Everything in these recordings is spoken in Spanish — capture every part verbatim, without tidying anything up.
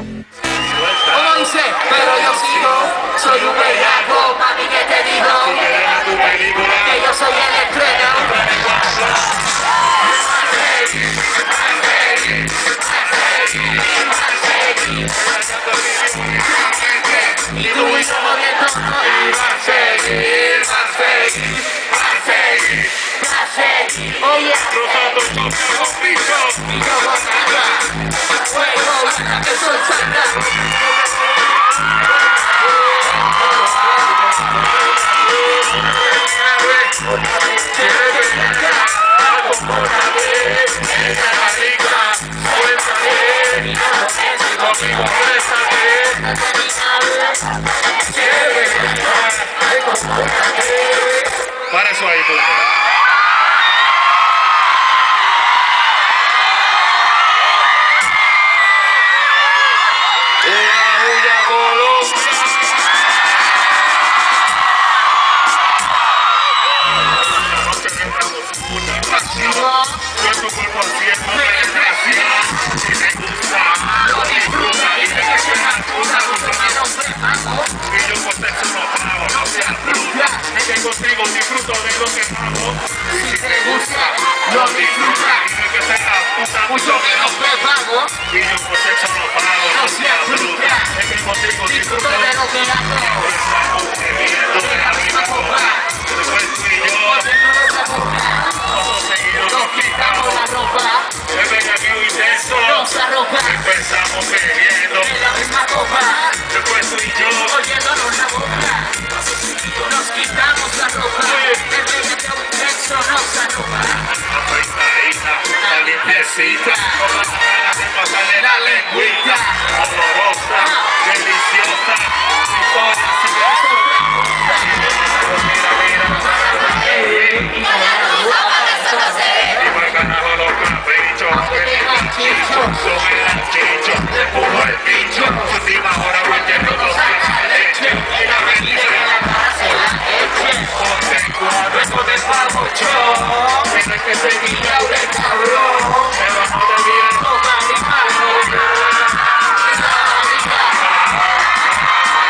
¿Cómo dice? Pero yo sigo, soy un bellaco, mami, que te digo que yo soy el estreno. Y tú y yo moviendo, y va a seguir, va a seguir, va a seguir, va a seguir. Oye, rozando choque con piso, y yo con nada, fuego, hasta que soy santa. Para eso ahí, pues. Contigo disfruto de lo que hago. Si te gusta, lo disfruta. Y que se la puta Mucho menos prepago. Y yo por sexo no pago. No seas fruta. Es que contigo Disfruto de lo que hago. Estamos bebiendo de la misma copa. Después tú y yo, Volviendo nuestra copa. todos seguidos Nos quitamos la ropa. Beben aquí un intenso. Nos arropa. Empezamos bebiendo En la misma copa. Después tú y yo, Oyéndonos la boca. Nos quitamos la ropa. El bebé de un sexo nos arropa. afeitadita, la limpiecita, con las ganas de pasarle la lengüita, olorosa, deliciosa, historia sin eso. Mira, mira, y va ganando los caprichos, son el chicho, le pujo el bicho, su última hora volviendo con la leche, y la bendice la base, la leche, ponte cuadro con el papuchón, tienes que seguir a un cabrón, pero no te vienes con animal.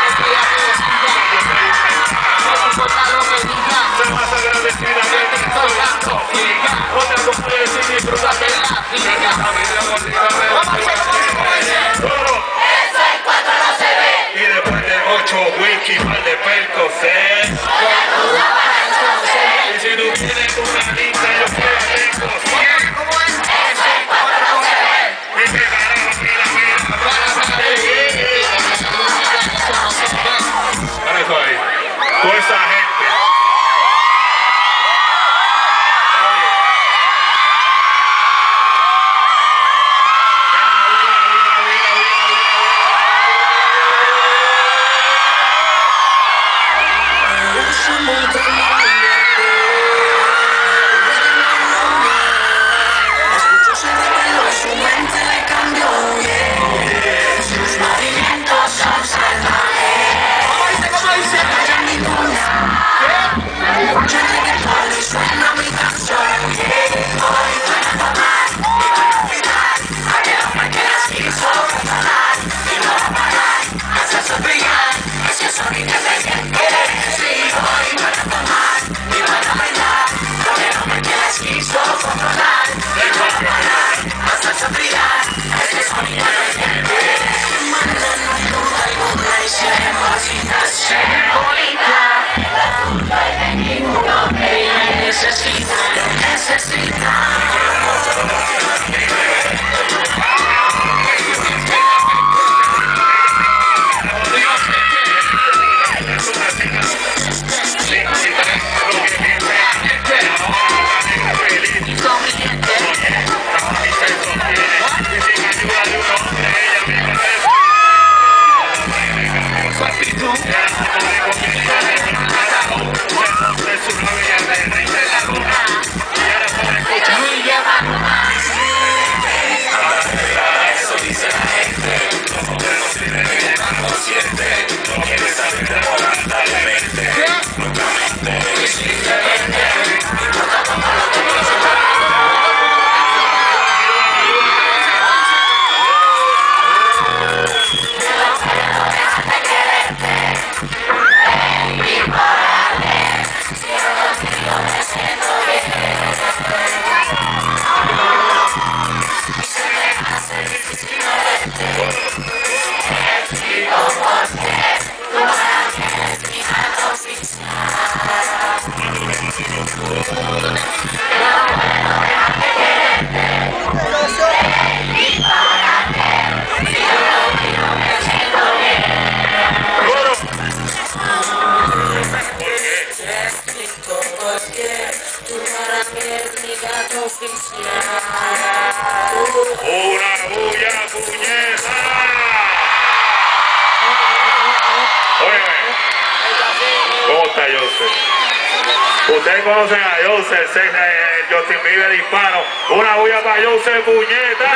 Ustedes conocen a Joseph, el Justin Bieber hispano. Una bulla para Joseph, puñeta.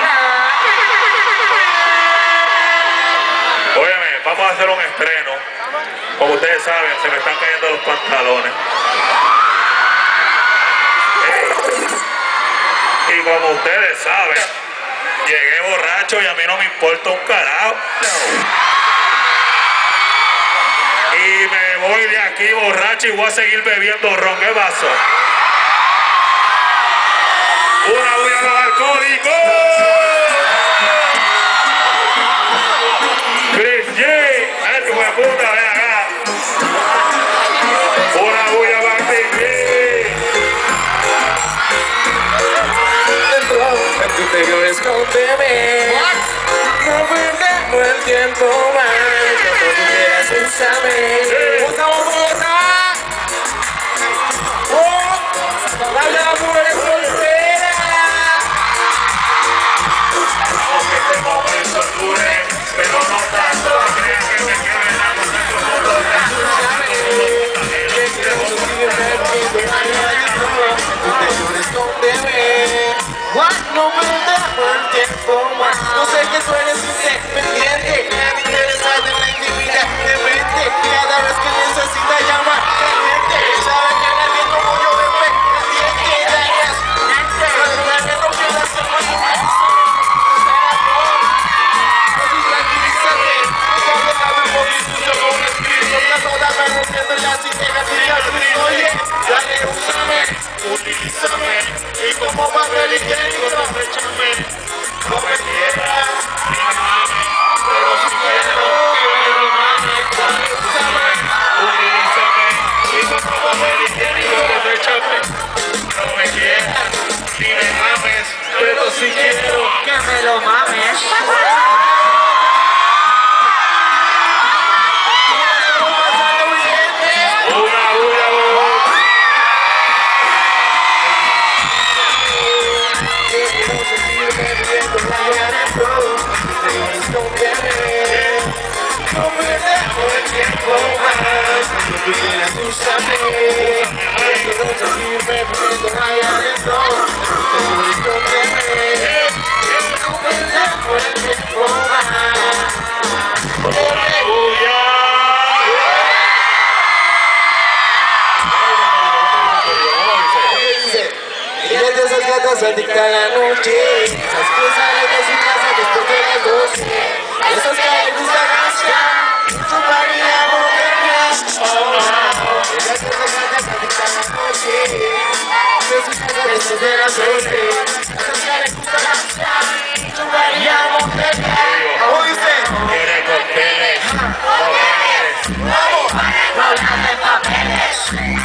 Óyeme, vamos a hacer un estreno. Como ustedes saben, se me están cayendo los pantalones. Hey. Y como ustedes saben, llegué borracho y a mí no me importa un carajo. Y me voy de aquí borracho y voy a seguir bebiendo ron. ¿Qué pasó? Una bulla a los alcohólicos. Chris G, este hijo de puta, ven acá. Una bulla para Chris G. En tu interior escóndeme. No perdemos el tiempo más. Cuando tú quieras úsame. Usa, usa. Oh, la mujer es soltera. Aunque este momento dure, pero no tanto. Crees que me quieren a los centros por los What? No perdemos el tiempo más. No sé que tú eres independiente. Me interesa de la intimidad de mente. Cada vez que necesita llamar gente. Sabe que nadie como yo me pendiente. Dañas mente. Sabe que no quieras ser más inmenso. Tranquilízate. No te hagas un poquito con el espíritu. Está toda permitiendo las ideas y ya oye, dale, úsame, utilízame. Y como papel higiénico, aprovechame. No me quieras, ni mames, pero si quiero, quiero mames. Dale, úsame, utilízame. Y como papel higiénico, aprovechame. No me quieras, ni me mames, pero si quiero, que me lo mames. Tú quieres úsame, que no te sirve viviendo allá adentro. Seguro escóndeme, no perdamos el tiempo más. Ella de esas gatas adictas a la noche, esas que salen de su casa después de las doce, esas que le gusta gastar, su pareja moderna. Ella de esas gatas adictas a la noche, de su casa después de las doce, esas que le gusta gastar, su pareja moderna. ¿Cómo dice? Quiere cócteles, papeles. ¡Vamos! ¡No hablan de papeles!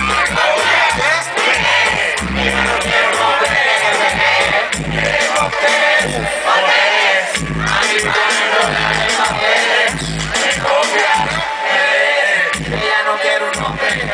Ella no quiere un hombre.